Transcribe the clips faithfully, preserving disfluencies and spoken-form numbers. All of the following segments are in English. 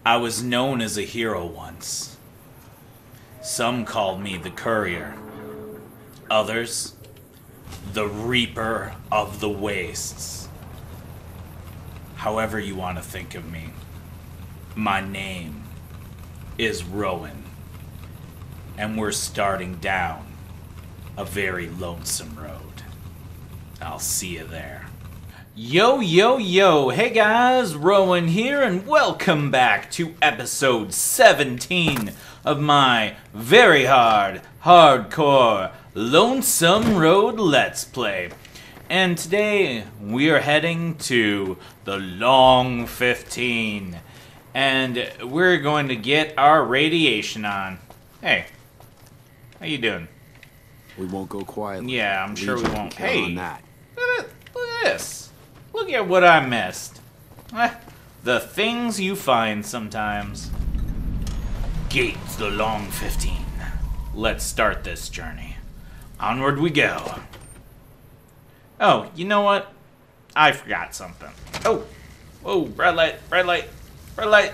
I was known as a hero once. Some called me the Courier. Others, the Reaper of the Wastes. However you want to think of me. My name is Roawyn. And we're starting down a very lonesome road. I'll see you there. Yo, yo, yo, hey guys, Roawyn here, and welcome back to episode seventeen of my very hard, hardcore, Lonesome Road Let's Play. And today, we are heading to the Long fifteen, and we're going to get our radiation on. Hey, how you doing? We won't go quietly. Yeah, I'm sure we Legion won't. can count Hey, on that. look at, look at this. Look at what I missed. Eh, the things you find sometimes. Gate the Long fifteen. Let's start this journey. Onward we go. Oh, you know what? I forgot something. Oh, whoa, red light, red light, red light.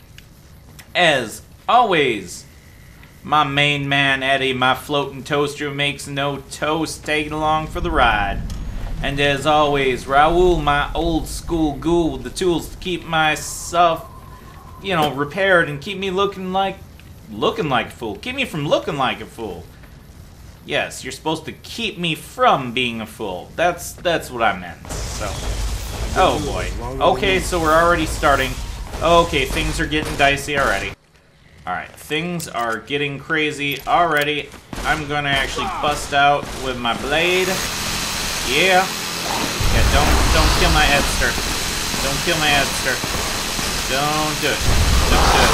As always, my main man Eddie, my floating toaster who makes no toast, taking along for the ride. And as always, Raoul, my old school ghoul with the tools to keep myself, you know, repaired and keep me looking like, looking like a fool. Keep me from looking like a fool. Yes, you're supposed to keep me from being a fool. That's that's what I meant. So, oh boy. Okay, so we're already starting. Okay, things are getting dicey already. Alright, things are getting crazy already. I'm gonna actually bust out with my blade. Yeah. Yeah, don't don't kill my Edster. Don't kill my Edster. Don't do it. Don't do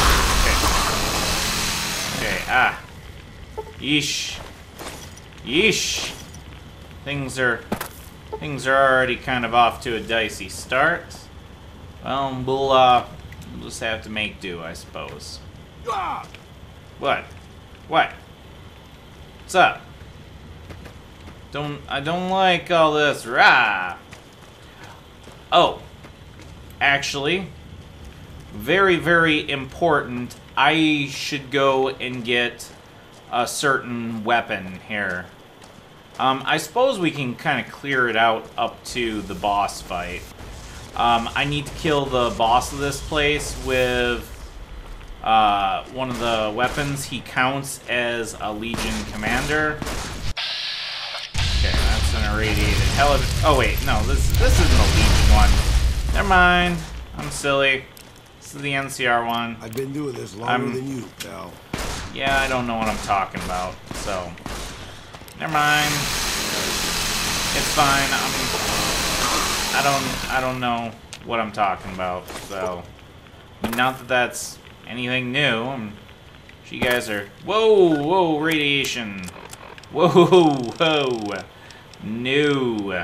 it. Okay. Okay, ah. Yeesh. Yeesh. Things are things are already kind of off to a dicey start. Well, we'll uh we'll just have to make do, I suppose. What? What? What's up? Don't I don't like all this rah. Oh. Actually, very, very important. I should go and get a certain weapon here. Um, I suppose we can kind of clear it out up to the boss fight. Um, I need to kill the boss of this place with Uh, one of the weapons. He counts as a Legion commander. Okay, that's an irradiated hell of it. Oh wait, no, this this isn't a Legion one. Never mind. I'm silly. This is the N C R one. I've been doing this longer I'm, than you, pal. Yeah, I don't know what I'm talking about, so never mind. It's fine. I'm I don't I don't know what I'm talking about, so not that that's anything new. I'm sure you guys are. Whoa, whoa, radiation. Whoa, whoa. No.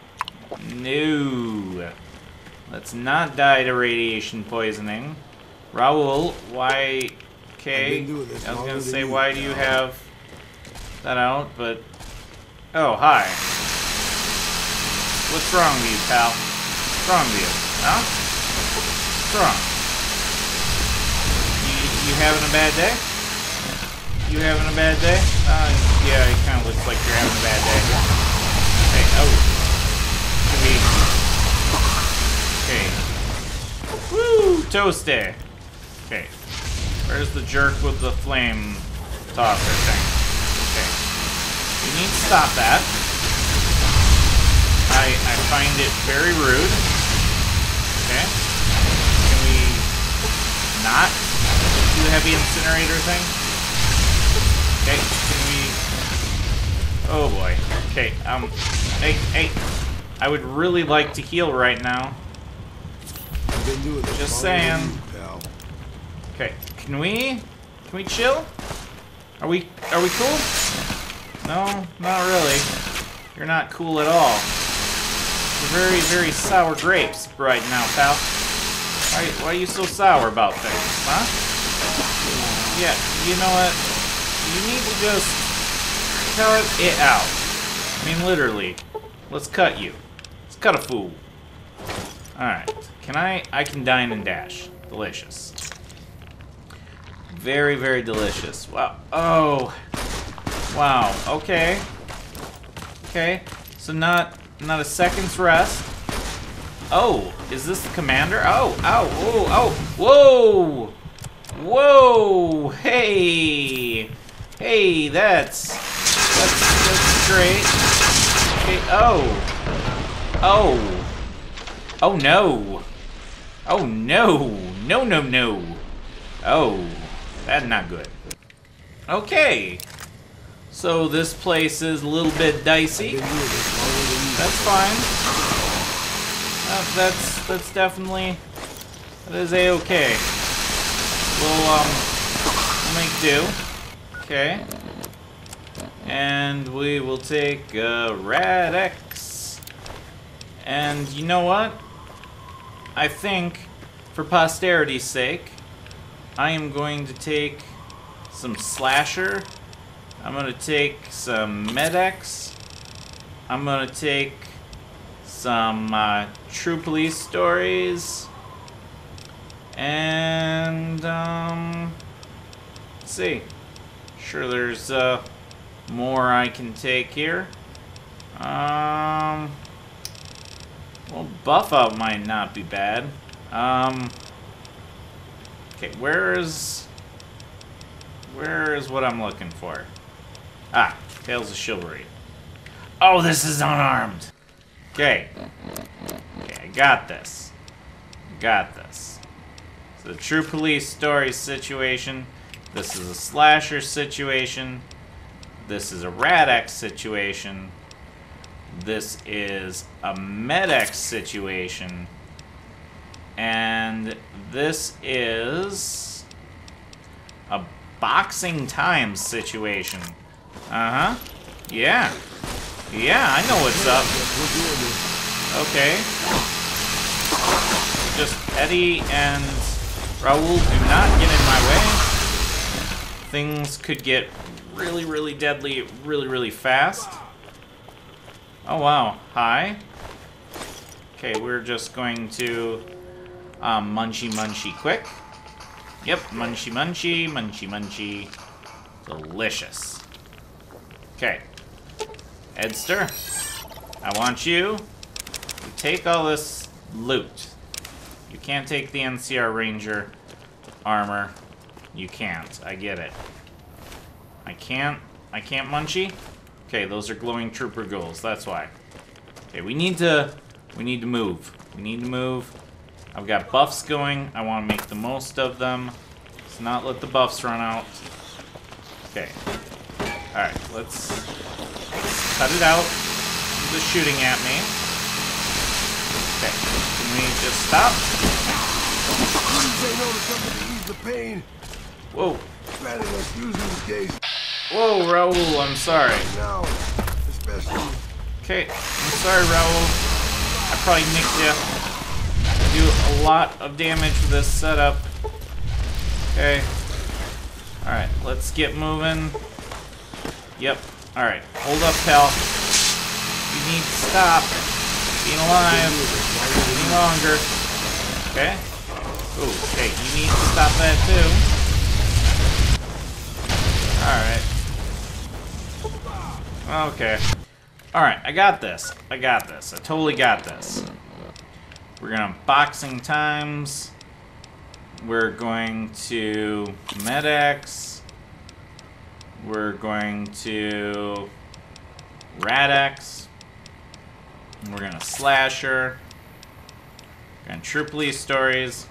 No. Let's not die to radiation poisoning. Raoul, why? Okay. I was gonna say, why do you have that out? But oh, hi. What's wrong with you, pal? What's wrong with you? Huh? What's wrong? You having a bad day? You having a bad day? Uh, yeah, it kind of looks like you're having a bad day. Hey, oh. Could be. Okay. Woo! Toasty! Okay. Where's the jerk with the flame tosser thing? Okay. You need to stop that. I, I find it very rude. Okay. Can we not do the heavy incinerator thing? Okay, can we... Oh boy. Okay, um... Hey, hey. I would really like to heal right now. Just saying. Okay, can we... Can we chill? Are we... Are we cool? No, not really. You're not cool at all. You're very, very sour grapes right now, pal. Why, why are you so sour about things, huh? Yeah, you know what? You need to just cut it out. I mean, literally. Let's cut you. Let's cut a fool. Alright. Can I... I can dine and dash. Delicious. Very, very delicious. Wow. Oh. Wow. Okay. Okay. So not not a second's rest. Oh, is this the commander? Oh, oh, oh, oh. Whoa. Whoa. Hey. Hey, that's that's that's great. Okay. Oh. Oh. Oh no. Oh no. No, no, no. Oh. That's not good. Okay. So this place is a little bit dicey. That's fine. Uh, that's that's definitely that is a-okay. We'll um we'll make do. Okay. And we will take uh, Rad X. And you know what? I think for posterity's sake, I am going to take some Slasher. I'm going to take some Med-X. I'm going to take some uh, True Police Stories. And, um, let's see. Sure, there's uh, more I can take here. Um, well, Buff Out might not be bad. Um... Okay, where's... Where is what I'm looking for? Ah, Tales of Chivalry. Oh, this is unarmed! Okay. Okay, I got this. Got this. So the True Police Story situation. This is a Slasher situation. This is a Rad X situation. This is a Med-X situation. And this is a Boxing Times situation. Uh-huh. Yeah. Yeah, I know what's up. Okay. Just Eddie and Raoul do not get in my way. Things could get really, really deadly really, really fast. Oh, wow. Hi. Okay, we're just going to... Um, munchy, munchy, quick. Yep, munchy, munchy, munchy, munchy. Delicious. Okay. Edster, I want you to take all this loot. You can't take the N C R Ranger armor. You can't. I get it. I can't. I can't munchy. Okay, those are glowing trooper goals. That's why. Okay, we need to. We need to move. We need to move. I've got buffs going. I want to make the most of them. Let's not let the buffs run out. Okay. Alright, let's, let's cut it out. Just shooting at me. Okay. Can we just stop? Say no to something to ease the pain. Whoa. Granted us using the case. Whoa, Raoul, I'm sorry. Now, especially. Okay, I'm sorry, Raoul. I probably nicked you. Do a lot of damage with this setup. Okay. Alright, let's get moving. Yep. Alright, hold up, pal. You need to stop being alive any longer. Okay. Ooh, okay, you need to stop that too. Alright. Okay. Alright, I got this. I got this. I totally got this. We're gonna Boxing Times. We're going to Med-X. We're going to Rad X. We're gonna Slasher. We're gonna True Police Stories.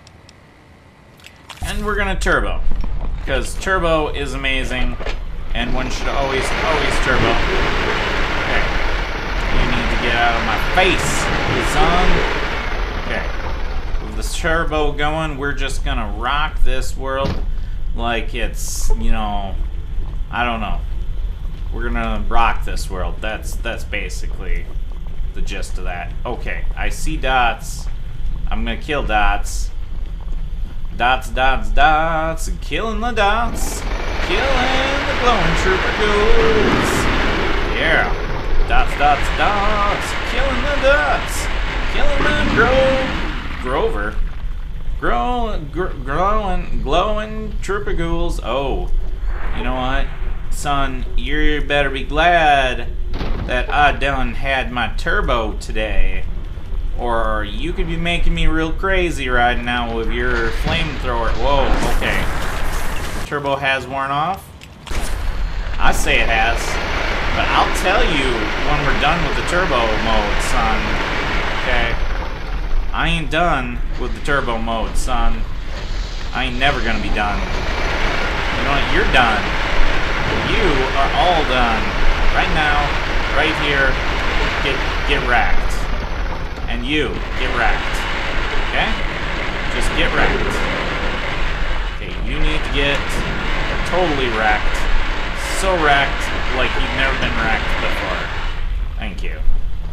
And we're gonna Turbo. Because Turbo is amazing. And one should always, always Turbo. Okay. You need to get out of my face, son. Okay, with this turbo going, we're just gonna rock this world like it's, you know, I don't know. We're gonna rock this world. That's that's basically the gist of that. Okay, I see dots. I'm gonna kill dots. Dots, dots, dots, killing the dots, killing the glowing trooper ghouls. Yeah, dots, dots, dots, killing the dots. Killing the Gro Grover. Grow, gr glowing, glowing trooper ghouls. Oh, you know what, son? You better be glad that I done had my turbo today, or you could be making me real crazy right now with your flamethrower. Whoa, okay. Turbo has worn off. I say it has, but I'll tell you when we're done with the turbo mode, son. Okay? I ain't done with the turbo mode, son. I ain't never gonna be done. You know what? You're done. You are all done. Right now, right here, get get wrecked. And you, get wrecked. Okay? Just get wrecked. Okay, you need to get totally wrecked. So wrecked like you've never been wrecked before. Thank you.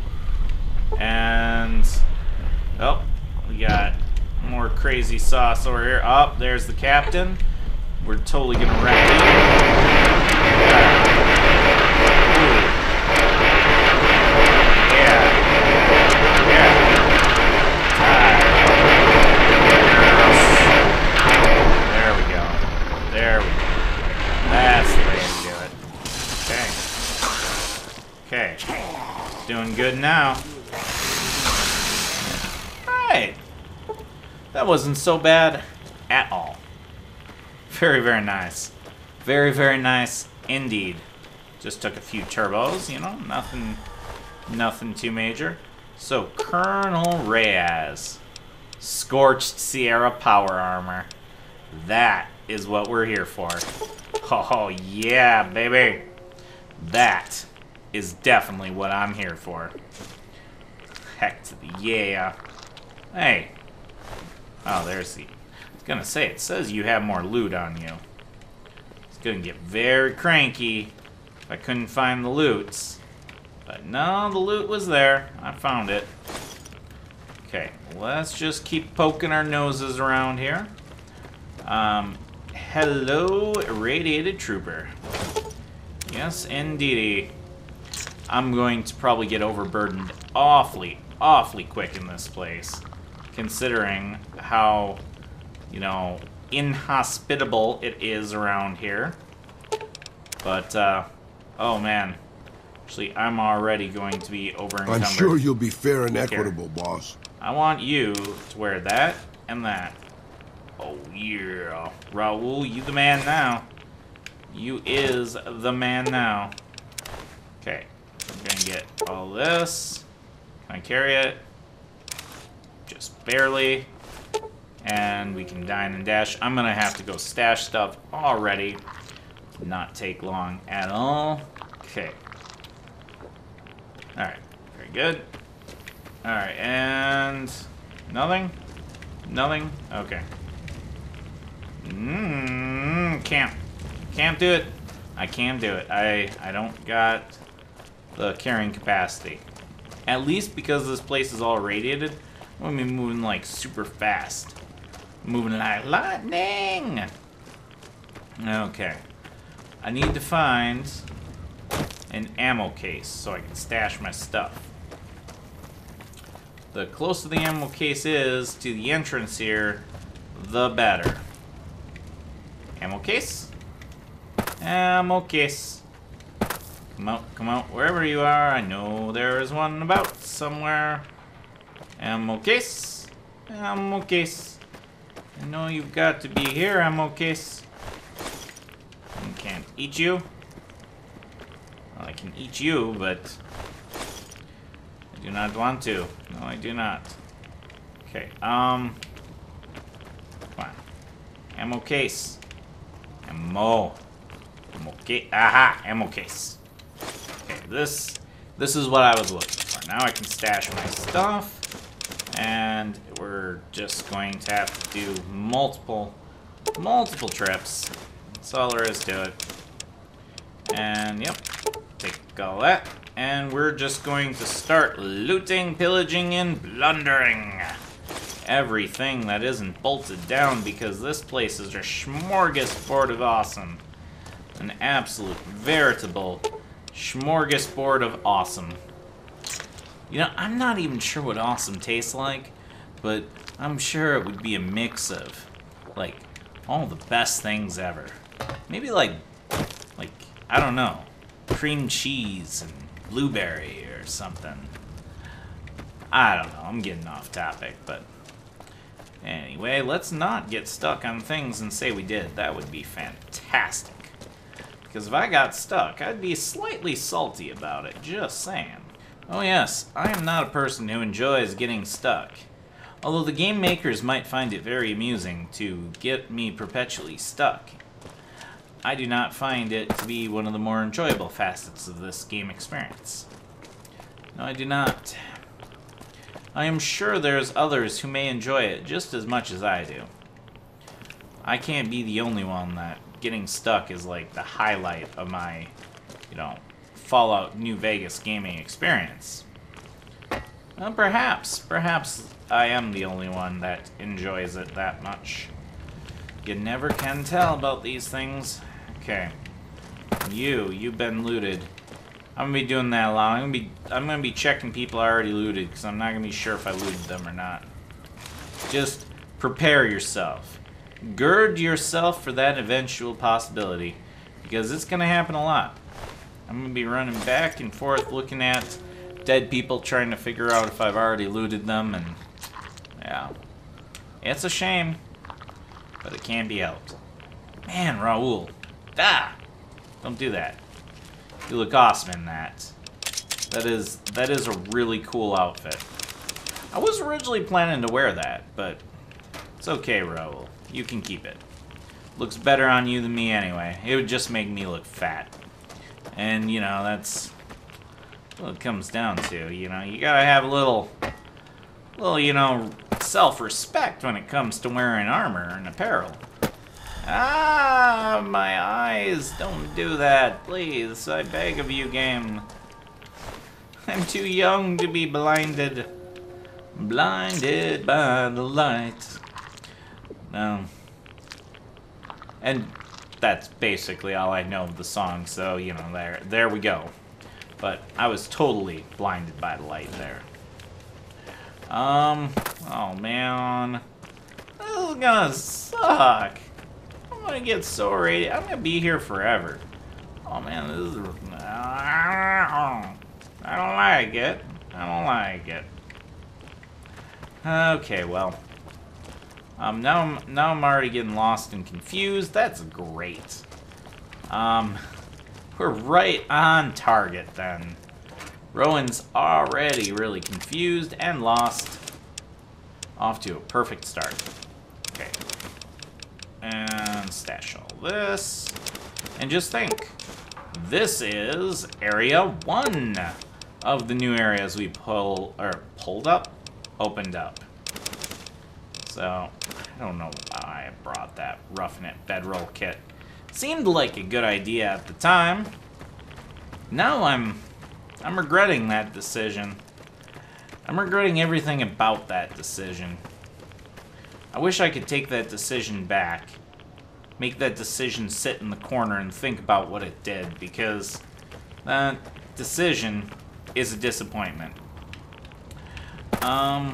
And oh, we got more crazy sauce over here. Oh, there's the captain. We're totally gonna wreck you. Ooh. Yeah. Yeah. Ah. There we go. There we go. That's the way to do it. Okay. Okay. Doing good now. Alright. That wasn't so bad at all. Very, very nice. Very, very nice indeed. Just took a few turbos, you know, nothing nothing too major. So, Colonel Reyes. Scorched Sierra power armor. That is what we're here for. Oh, yeah, baby. That is definitely what I'm here for. Heck to the yeah. Hey. Oh, there's the... I was gonna say, it says you have more loot on you. It's gonna get very cranky if I couldn't find the loots. But no, the loot was there. I found it. Okay, let's just keep poking our noses around here. Um, hello, Radiated Trooper. Yes, indeedy. I'm going to probably get overburdened awfully, awfully quick in this place. Considering how, you know, inhospitable it is around here. But, uh, oh man. Actually, I'm already going to be over encumbered. I'm sure you'll be fair and equitable, boss. I want you to wear that and that. Oh yeah. Raoul, you the man now. You is the man now. Okay. I'm gonna get all this. Can I carry it? Just barely. And we can dine and dash. I'm gonna have to go stash stuff already. Not take long at all. Okay. Alright. Very good. Alright, and nothing? Nothing? Okay. Mmm, can't. Can't do it. I can't do it. I, I don't got the carrying capacity. At least because this place is all radiated, I'm gonna be moving like super fast. Moving like lightning! Okay. I need to find an ammo case so I can stash my stuff. The closer the ammo case is to the entrance here, the better. Ammo case? Ammo case. Come out, come out, wherever you are. I know there is one about somewhere. Ammo case. Ammo case. I know you've got to be here, ammo case. I can't eat you. Well, I can eat you, but I do not want to. No, I do not. Okay, um... come on. Ammo case. Ammo. Ammo case. Aha! Ammo case. Okay, this... This is what I was looking for. Now I can stash my stuff. And we're just going to have to do multiple, multiple trips. That's all there is to it. And, yep. Take all that. And we're just going to start looting, pillaging, and plundering everything that isn't bolted down, because this place is a smorgasbord of awesome. An absolute, veritable smorgasbord of awesome. You know, I'm not even sure what awesome tastes like, but I'm sure it would be a mix of, like, all the best things ever. Maybe like, like, I don't know, cream cheese and blueberry or something. I don't know, I'm getting off topic, but anyway, let's not get stuck on things and say we did. That would be fantastic. Because if I got stuck, I'd be slightly salty about it, just saying. Oh yes, I am not a person who enjoys getting stuck. Although the game makers might find it very amusing to get me perpetually stuck, I do not find it to be one of the more enjoyable facets of this game experience. No, I do not. I am sure there's others who may enjoy it just as much as I do. I can't be the only one that getting stuck is like the highlight of my, you know, Fallout New Vegas gaming experience. Well, perhaps, perhaps I am the only one that enjoys it that much. You never can tell about these things. Okay, you, you've been looted. I'm gonna be doing that a lot. I'm gonna be, I'm gonna be checking people I already looted because I'm not gonna be sure if I looted them or not. Just prepare yourself. Gird yourself for that eventual possibility because it's gonna happen a lot. I'm gonna be running back and forth looking at dead people trying to figure out if I've already looted them, and yeah, it's a shame, but it can't be helped. Man, Raoul, ah, don't do that. You look awesome in that. That is that is a really cool outfit. I was originally planning to wear that, but it's okay, Raoul. You can keep it. Looks better on you than me anyway. It would just make me look fat. And, you know, that's what it comes down to, you know. You gotta have a little, little, you know, self-respect when it comes to wearing armor and apparel. Ah, my eyes, don't do that, please. I beg of you, game. I'm too young to be blinded. Blinded by the light. No. And that's basically all I know of the song, so, you know, there there we go. But I was totally blinded by the light there. Um, oh man. This is gonna suck. I'm gonna get so radiated. I'm gonna be here forever. Oh man, this is... I don't like it. I don't like it. Okay, well. Um, now I'm, now I'm already getting lost and confused. That's great. Um, we're right on target then. Rowan's already really confused and lost. Off to a perfect start. Okay. And stash all this. And just think, this is area one of the new areas we pull or pulled up, opened up. So, I don't know why I brought that Roughing It bedroll kit. Seemed like a good idea at the time. Now I'm I'm regretting that decision. I'm regretting everything about that decision. I wish I could take that decision back. Make that decision sit in the corner and think about what it did, because that decision is a disappointment. Um...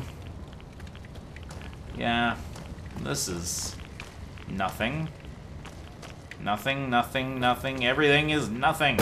Yeah, this is nothing. Nothing, nothing, nothing. Everything is nothing.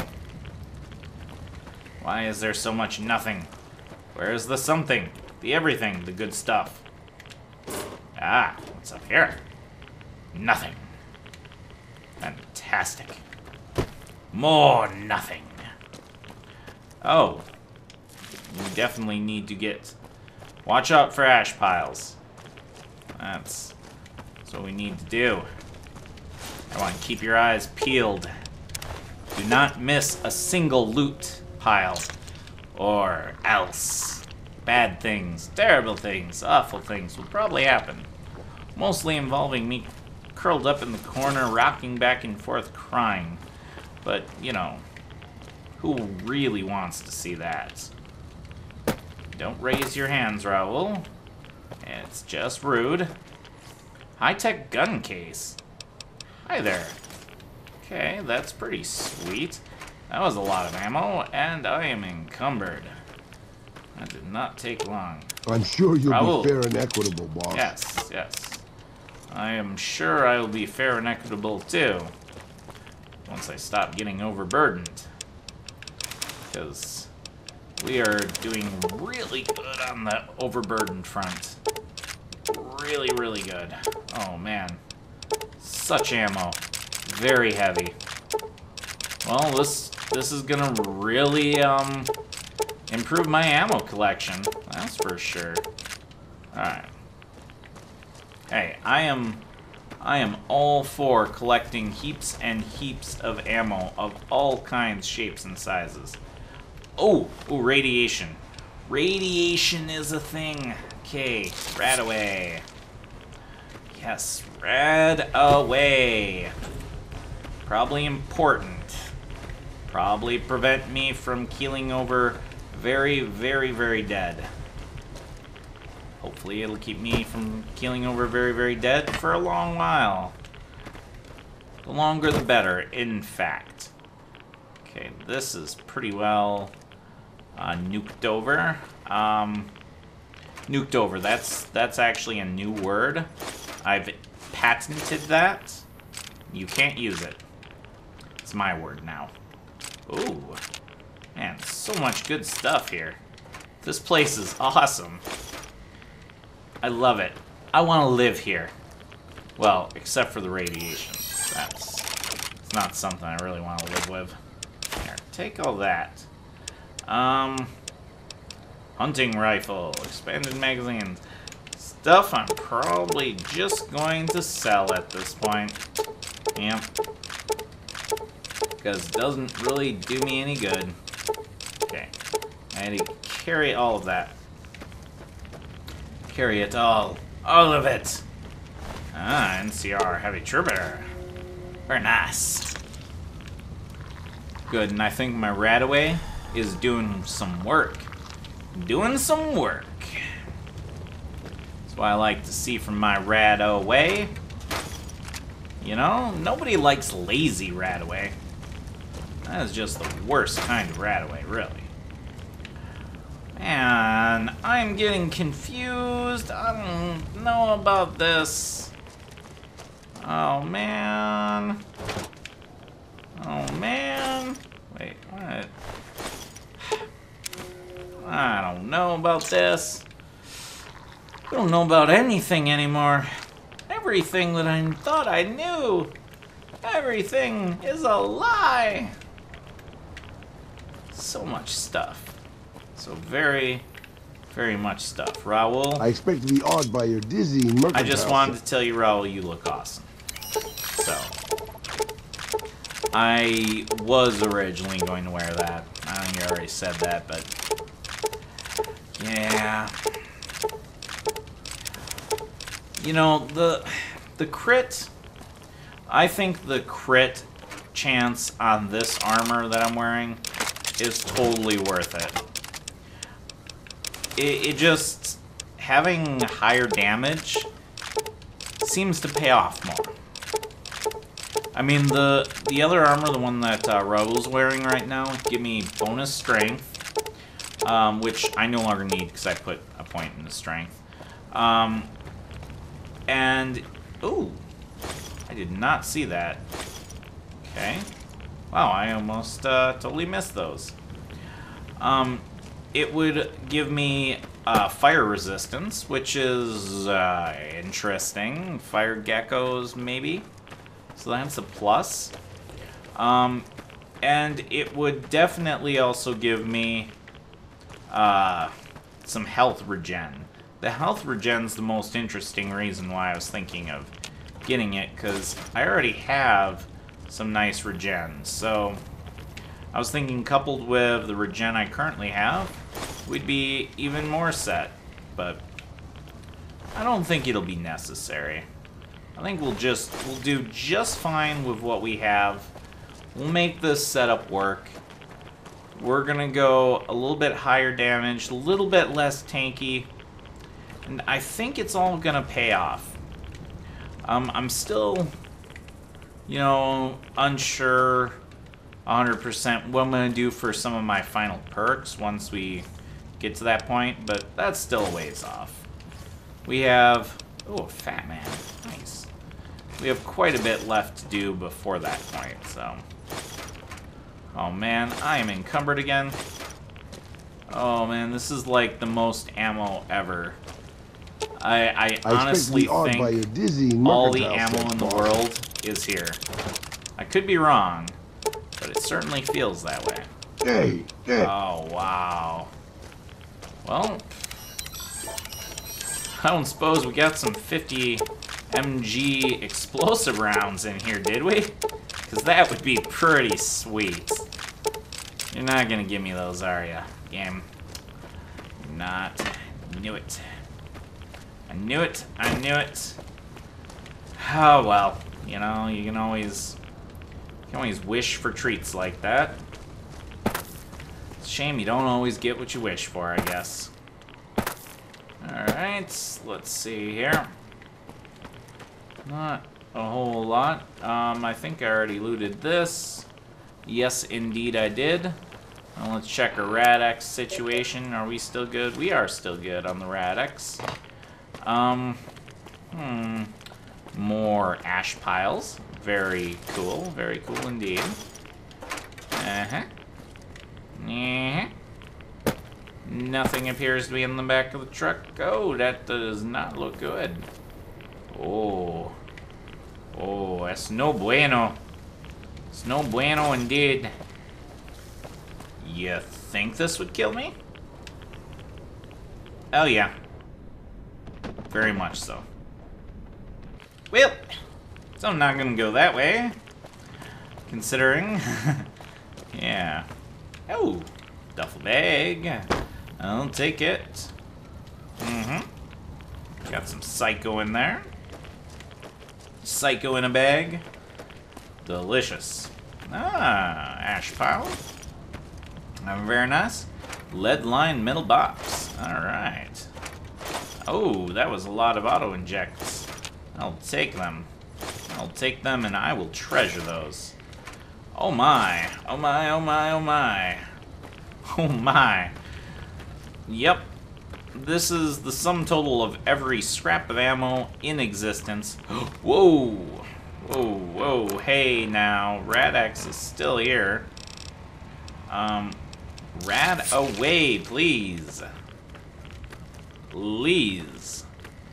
Why is there so much nothing? Where is the something? The everything, the good stuff. Ah, what's up here? Nothing. Fantastic. More nothing. Oh. We definitely need to get... Watch out for ash piles. That's, that's what we need to do. I want to keep your eyes peeled. Do not miss a single loot pile. Or else. Bad things, terrible things, awful things will probably happen. Mostly involving me curled up in the corner, rocking back and forth, crying. But, you know, who really wants to see that? Don't raise your hands, Raoul. It's just rude. High-tech gun case. Hi there. Okay, that's pretty sweet. That was a lot of ammo, and I am encumbered. That did not take long. I'm sure you'll Raoul. be fair and equitable, boss. Yes, yes. I am sure I will be fair and equitable too. Once I stop getting overburdened. Because we are doing really good on the overburdened front. Really, really good. Oh man. Such ammo. Very heavy. Well, this this is gonna really um improve my ammo collection. That's for sure. Alright. Hey, I am I am all for collecting heaps and heaps of ammo of all kinds, shapes, and sizes. Oh, oh, radiation. Radiation is a thing. Okay, rad away. Yes, rad away. Probably important. Probably prevent me from keeling over very, very, very dead. Hopefully it'll keep me from keeling over very, very dead for a long while. The longer the better, in fact. Okay, this is pretty well uh, nuked over. Um, nuked over, that's, that's actually a new word. I've patented that. You can't use it. It's my word now. Ooh. Man, so much good stuff here. This place is awesome. I love it. I want to live here. Well, except for the radiation. That's it's not something I really want to live with. Here, take all that. Um, hunting rifle, expanded magazines. Stuff I'm probably just going to sell at this point. Yep. Because it doesn't really do me any good. Okay. I had to carry all of that. Carry it all. All of it. Ah, N C R Heavy Trooper. Very nice. Good, and I think my Radaway is doing some work. Doing some work. That's what I like to see from my Radaway. You know, nobody likes lazy Radaway. That is just the worst kind of Radaway, really. Man, I'm getting confused. I don't know about this. Oh, man. Oh, man. Wait, what? I don't know about this. I don't know about anything anymore. Everything that I thought I knew, everything is a lie. So much stuff. So very, very much stuff. Raoul. I expect to be awed by your dizzying mercantile. I just wanted to tell you, Raoul, you look awesome. So, I was originally going to wear that. I think you already said that, but yeah. You know, the the crit, I think the crit chance on this armor that I'm wearing is totally worth it. It, it just, having higher damage seems to pay off more. I mean, the the other armor, the one that uh, Raoul's wearing right now, give me bonus strength, um, which I no longer need because I put a point in the strength. Um, and, ooh, I did not see that. Okay. Wow, I almost uh, totally missed those. Um, it would give me uh, fire resistance, which is uh, interesting. Fire geckos, maybe. So that's a plus. Um, and it would definitely also give me uh, some health regen. The health regen's the most interesting reason why I was thinking of getting it, because I already have some nice regen. So I was thinking, coupled with the regen I currently have, we'd be even more set. But I don't think it'll be necessary. I think we'll just, we'll do just fine with what we have. We'll make this setup work. We're gonna go a little bit higher damage, a little bit less tanky, and I think it's all gonna pay off. Um, I'm still, you know, unsure one hundred percent what I'm gonna do for some of my final perks once we get to that point, but that's still a ways off. We have... Oh, fat man. Nice. We have quite a bit left to do before that point, so... Oh man, I am encumbered again. Oh man, this is like the most ammo ever. I, I, I honestly think all the ammo in the world is here. I could be wrong, but it certainly feels that way. Hey, hey. Oh, wow. Well, I don't suppose we got some fifty M G explosive rounds in here, did we? Because that would be pretty sweet. You're not gonna give me those, are ya, game? You're not. I knew it. I knew it. I knew it. Oh well, you know, you can always, you can always wish for treats like that. It's a shame you don't always get what you wish for, I guess. All right, let's see here. Not a whole lot. Um, I think I already looted this. Yes, indeed I did. Now let's check our Rad-X situation. Are we still good? We are still good on the Rad-X. Um, hmm. More ash piles. Very cool. Very cool indeed. Uh-huh. Uh-huh. Nothing appears to be in the back of the truck. Oh, that does not look good. Oh. Oh, that's no bueno. It's no bueno indeed. You think this would kill me? Oh, yeah. Very much so. Well, so I'm not gonna go that way. Considering. Yeah. Oh, duffel bag. I'll take it. Mm-hmm. Got some Psycho in there. Psycho in a bag. Delicious. Ah, ash pile. Uh, very nice. Lead line metal box. Alright. Oh, that was a lot of auto injects. I'll take them. I'll take them and I will treasure those. Oh my. Oh my, oh my, oh my. Oh my. Yep. This is the sum total of every scrap of ammo in existence. Whoa. Whoa, whoa. Hey now. Rad-X is still here. Um, Rad away, please. Please.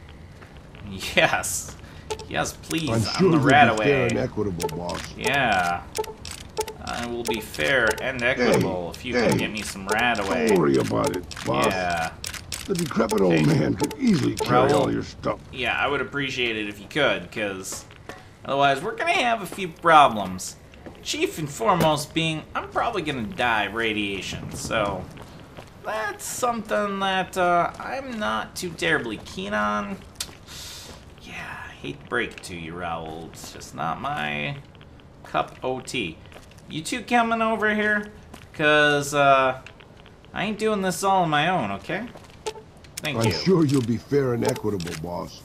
Yes. Yes, please. I'm, I'm sure the Rad away. Fair and equitable, boss. Yeah. I will be fair and equitable hey, if you hey, can get me some Rad away. Don't worry about it, boss. Yeah. The decrepit old hey, man could easily carry Raoul, all your stuff. Yeah, I would appreciate it if you could, because otherwise we're going to have a few problems. Chief and foremost being, I'm probably going to die of radiation, so that's something that uh, I'm not too terribly keen on. Yeah, I hate to break it to you, Raoul. It's just not my cup of tea. You two coming over here? Because uh, I ain't doing this all on my own, okay? Thank I'm you. I'm sure you'll be fair and equitable, boss.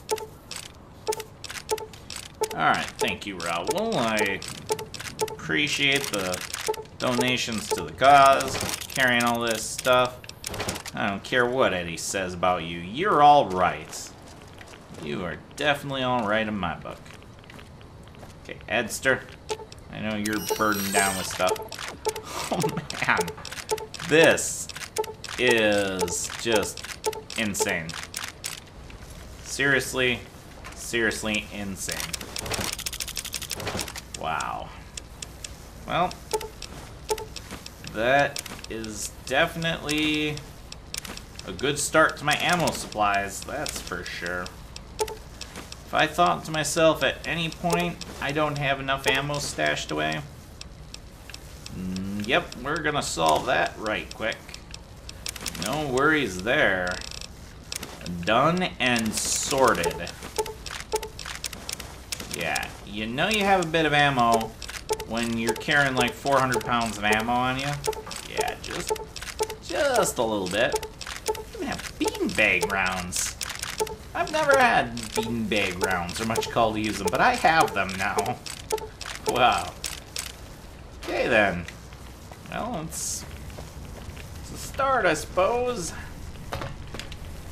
Alright, thank you, Raoul. I appreciate the donations to the cause, carrying all this stuff. I don't care what Eddie says about you. You're all right. You are definitely all right in my book. Okay, Edster. I know you're burdened down with stuff. Oh, man. This is just insane. Seriously, seriously insane. Wow. Well, that is definitely a good start to my ammo supplies, that's for sure. If I thought to myself at any point I don't have enough ammo stashed away, mm, yep, we're gonna solve that right quick. No worries there. Done and sorted. Yeah, you know you have a bit of ammo when you're carrying like four hundred pounds of ammo on you. Yeah, just, just a little bit. You even have beanbag rounds. I've never had beanbag rounds or much call to use them, but I have them now. Wow. Okay then. Well, it's, it's a start, I suppose.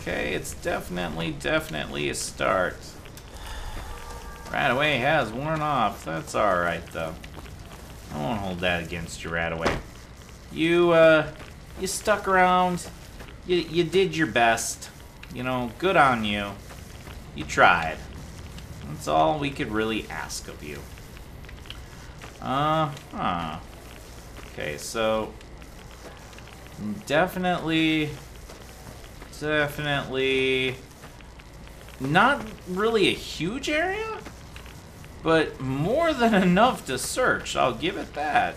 Okay, it's definitely, definitely a start. Radaway has worn off. That's alright, though. I won't hold that against you, Radaway. You, uh, you stuck around. You, you did your best. You know, good on you. You tried. That's all we could really ask of you. Uh, huh. Okay, so... Definitely... Definitely... Not really a huge area, but more than enough to search. I'll give it that.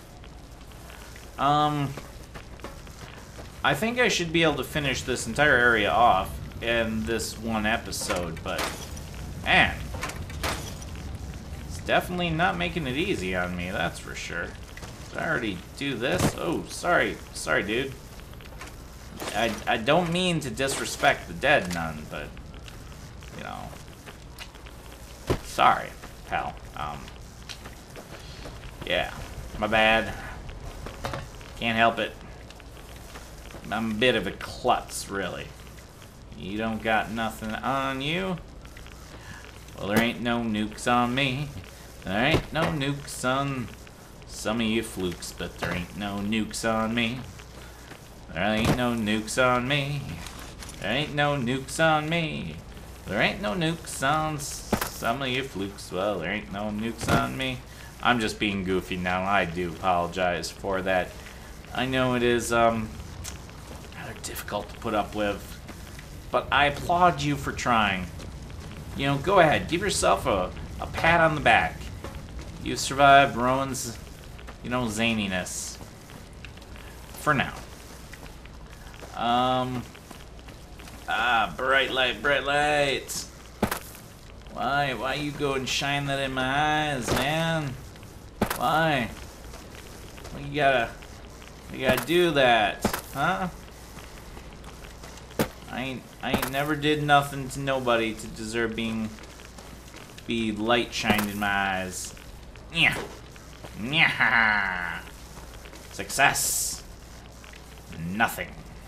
Um... I think I should be able to finish this entire area off in this one episode, but man, it's definitely not making it easy on me, that's for sure. Did I already do this? Oh, sorry, sorry, dude. I, I don't mean to disrespect the dead nun, but, you know, sorry, pal. Um, yeah, my bad. Can't help it. I'm a bit of a klutz, really. You don't got nothing on you? Well, there ain't no nukes on me. There ain't no nukes on some of you flukes, but there ain't no nukes on me. There ain't no nukes on me. There ain't no nukes on me. There ain't no nukes on some of you flukes. Well, there ain't no nukes on me. I'm just being goofy now. I do apologize for that. I know it is, um... difficult to put up with, but I applaud you for trying. You know, go ahead, give yourself a, a pat on the back. You survived Rowan's, you know, zaniness. For now. Um, ah, bright light, bright light. Why, why you go and shine that in my eyes, man? Why? Why you gotta, you gotta do that, huh? I ain't, I ain't never did nothing to nobody to deserve being, be light shined in my eyes. Yeah. Yeah. Success. Nothing.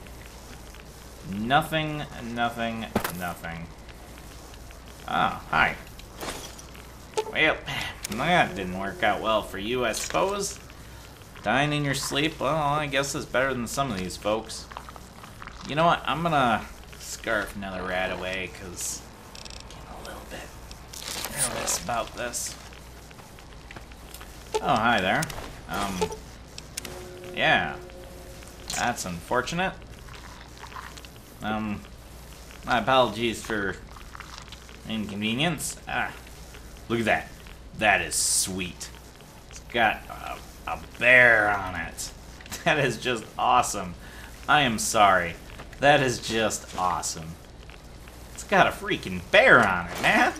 Nothing, nothing, nothing. Oh, hi. Well, that didn't work out well for you, I suppose. Dying in your sleep, well, I guess it's better than some of these folks. You know what? I'm gonna scarf another rat away because I'm getting a little bit nervous about this. Oh, hi there. Um, yeah, that's unfortunate. Um, my apologies for inconvenience. Ah, look at that. That is sweet. It's got a, a bear on it. That is just awesome. I am sorry. That is just awesome. It's got a freaking bear on it, man.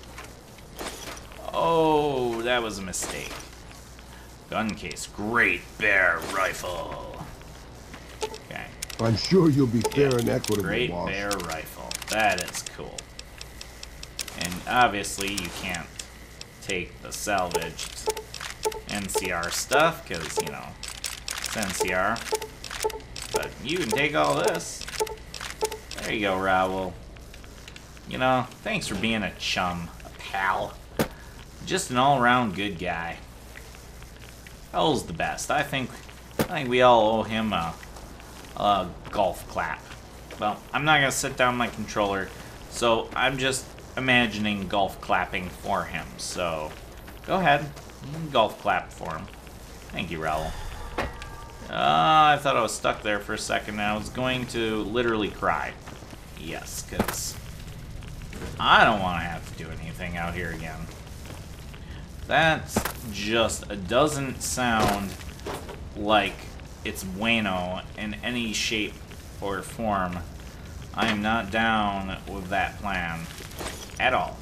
Oh, that was a mistake. Gun case. Great bear rifle. Okay. I'm sure you'll be fair Yeah, and equitable, Great boss. bear rifle. That is cool. And obviously you can't take the salvaged N C R stuff because, you know, it's N C R. But you can take all this. There you go, Roawyn. You know, thanks for being a chum, a pal. Just an all-around good guy. Raoul's the best. I think I think we all owe him a, a golf clap. Well, I'm not going to sit down my controller, so I'm just imagining golf clapping for him. So, go ahead. Golf clap for him. Thank you, Roawyn. Uh, I thought I was stuck there for a second, and I was going to literally cry. Yes, because I don't want to have to do anything out here again. That just doesn't sound like it's bueno in any shape or form. I am not down with that plan at all.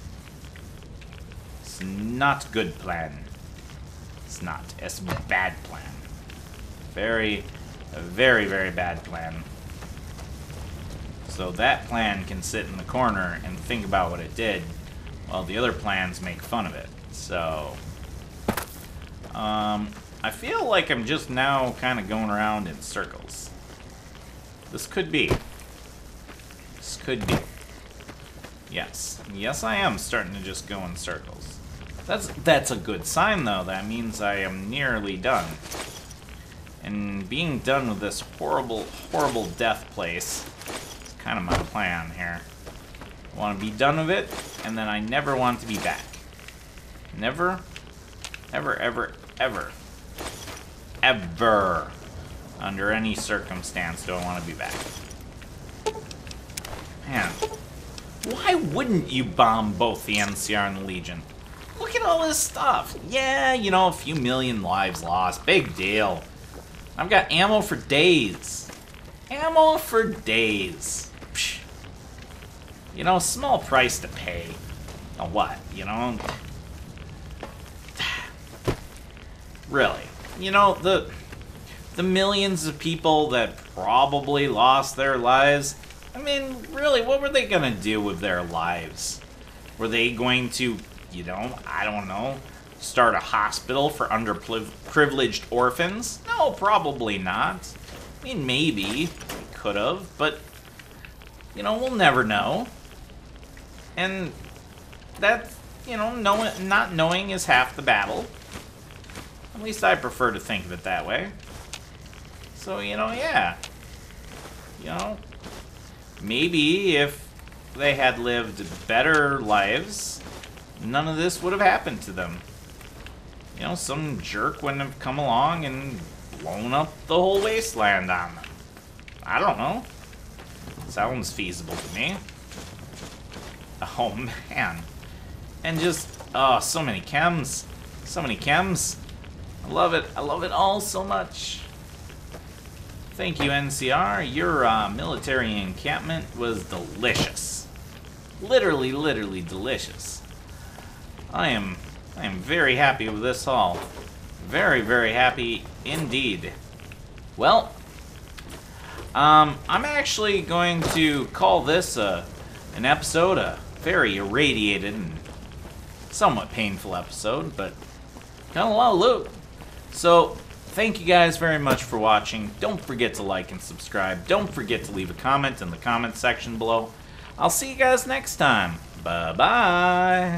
It's not a good plan. It's not. It's a bad plan. Very, a very, very bad plan. So that plan can sit in the corner and think about what it did, while the other plans make fun of it. So, um, I feel like I'm just now kind of going around in circles. This could be. Could be. Yes. Yes, I am starting to just go in circles. That's that's a good sign, though. That means I am nearly done. And being done with this horrible, horrible death place is kind of my plan here. I want to be done with it, and then I never want to be back. Never, ever, ever, ever, ever, under any circumstance, do I want to be back. Man, why wouldn't you bomb both the N C R and the Legion? Look at all this stuff. Yeah, you know, a few million lives lost. Big deal. I've got ammo for days. Ammo for days. Psh. You know, small price to pay. Oh, what? You know? Really. You know, the the millions of people that probably lost their lives, I mean, really, what were they gonna do with their lives? Were they going to, you know, I don't know, start a hospital for underprivileged orphans? No, probably not. I mean, maybe they could have, but, you know, we'll never know. And that, you know, know, not knowing is half the battle. At least I prefer to think of it that way. So, you know, yeah. You know, maybe if they had lived better lives, none of this would have happened to them. You know, some jerk wouldn't have come along and blown up the whole wasteland on them. I don't know. Sounds feasible to me. Oh, man. And just, oh, so many chems. So many chems. I love it. I love it all so much. Thank you, N C R. Your uh, military encampment was delicious. Literally, literally delicious. I am, I am very happy with this haul. Very, very happy indeed. Well, um, I'm actually going to call this a, an episode, a very irradiated and somewhat painful episode, but got a lot of loot. So, thank you guys very much for watching. Don't forget to like and subscribe. Don't forget to leave a comment in the comment section below. I'll see you guys next time. Bye-bye.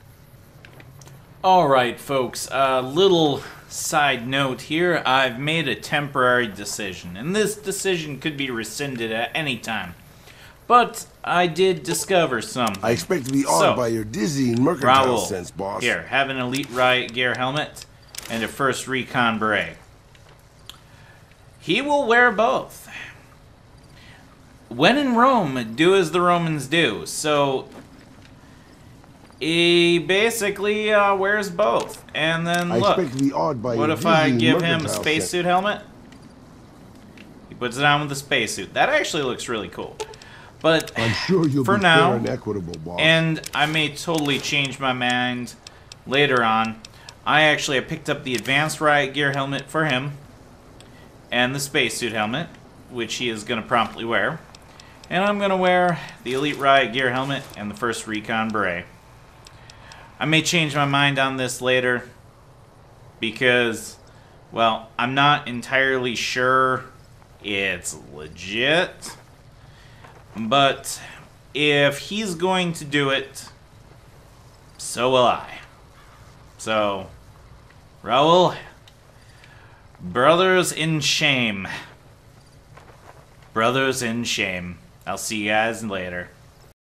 Alright, folks, a little side note here. I've made a temporary decision, and this decision could be rescinded at any time. But I did discover something. I expect to be awed So, by your dizzying mercantile Roawyn, sense, boss. Here, have an elite riot gear helmet and a first recon beret. He will wear both. When in Rome, do as the Romans do. So, he basically uh, wears both. And then I look, expect to be awed by what your if I dizzying give him a mercantile spacesuit sense. helmet? He puts it on with the spacesuit. That actually looks really cool. But I'm sure you'll for be now, fair and equitable, boss. and I may totally change my mind later on, I actually have picked up the advanced riot gear helmet for him, and the spacesuit helmet, which he is going to promptly wear. And I'm going to wear the elite riot gear helmet and the first recon beret. I may change my mind on this later, because, well, I'm not entirely sure it's legit. But if he's going to do it, so will I. So, Raoul, brothers in shame. Brothers in shame. I'll see you guys later.